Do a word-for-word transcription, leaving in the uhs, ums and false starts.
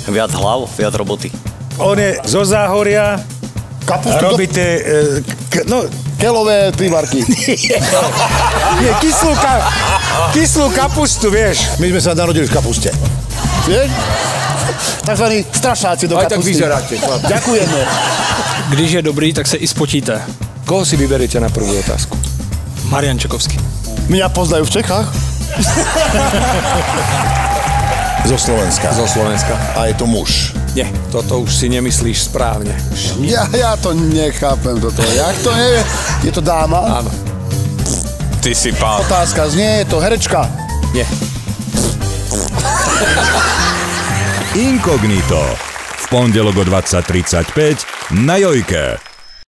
Viac hlav, viac roboty. On je zo Záhoria. Kapustu? Robí tie, e, k, no... Kelové prívarky. Nie, kyslú, ka, kyslú kapustu, vieš. My sme sa narodili v kapuste. Vieš? Takzvaní strašáci do Aj tak kapusty. vyzeráte. Ďakujeme. Když je dobrý, tak se i spotíte. Koho si vyberiete na prvú otázku? Marian Čekovský. Mňa poznajú v Čechách? Zo Slovenska. Zo Slovenska. A je to muž. Nie, toto už si nemyslíš správne. Ja, ja to nechápem, toto. Jak to nevie? Je to dáma? Áno. Ty si pán. Otázka znie, je to herečka? Nie. Inkognito. V pondelok o dvadsať tridsaťpäť na Jojke.